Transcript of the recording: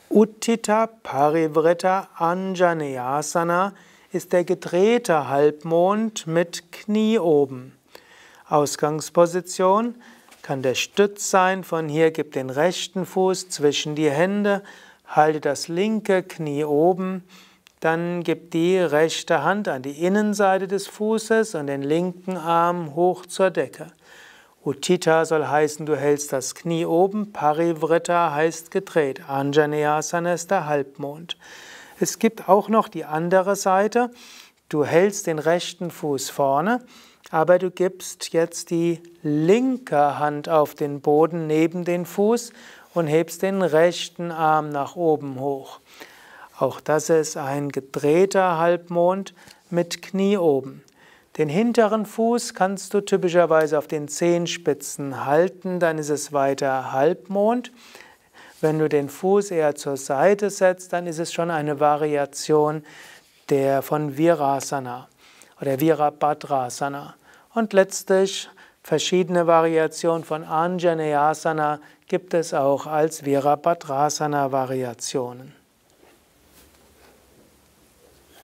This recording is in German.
Utthita Parivritta Anjaneyasana ist der gedrehte Halbmond mit Knie oben. Ausgangsposition kann der Stütz sein. Von hier gib den rechten Fuß zwischen die Hände, halte das linke Knie oben, dann gib die rechte Hand an die Innenseite des Fußes und den linken Arm hoch zur Decke. Utthita soll heißen, du hältst das Knie oben, Parivritta heißt gedreht, Anjaneyasana ist der Halbmond. Es gibt auch noch die andere Seite, du hältst den rechten Fuß vorne, aber du gibst jetzt die linke Hand auf den Boden neben den Fuß und hebst den rechten Arm nach oben hoch. Auch das ist ein gedrehter Halbmond mit Knie oben. Den hinteren Fuß kannst du typischerweise auf den Zehenspitzen halten, dann ist es weiter Halbmond. Wenn du den Fuß eher zur Seite setzt, dann ist es schon eine Variation von Virasana oder Virabhadrasana. Und letztlich verschiedene Variationen von Anjaneyasana gibt es auch als Virabhadrasana-Variationen.